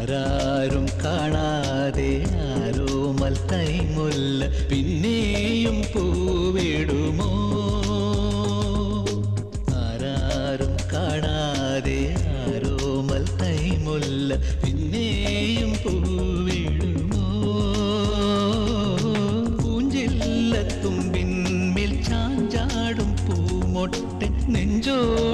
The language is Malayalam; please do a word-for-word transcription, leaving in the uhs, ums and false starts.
ആരാരും കാണാതെ ആരോമൽ കൈമുല്ല പിന്നെയും പൂവിടുമോ? ആരാരും കാണാതെ ആരോമൽ കൈമുല്ല പിന്നെയും പൂവിടുമോ? പൂഞ്ചില്ലത്തുമ്പിന്മേൽ ചാഞ്ചാടും പൂമൊട്ടെ നെഞ്ചോട്